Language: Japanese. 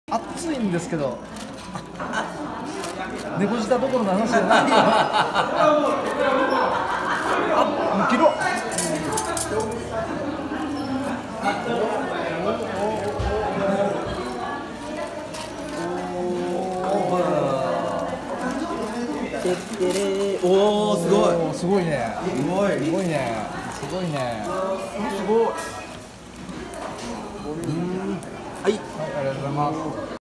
暑いんですけど、猫舌どころの話じゃないよ。あ、2キロ。 おお、すごい。 すごいね。 すごい。 すごいね。すごいね。 すごい。はい。 はい、ありがとうございます。